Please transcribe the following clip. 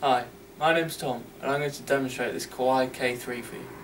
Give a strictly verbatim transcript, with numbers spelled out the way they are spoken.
Hi, my name's Tom, and I'm going to demonstrate this Kawai K three for you.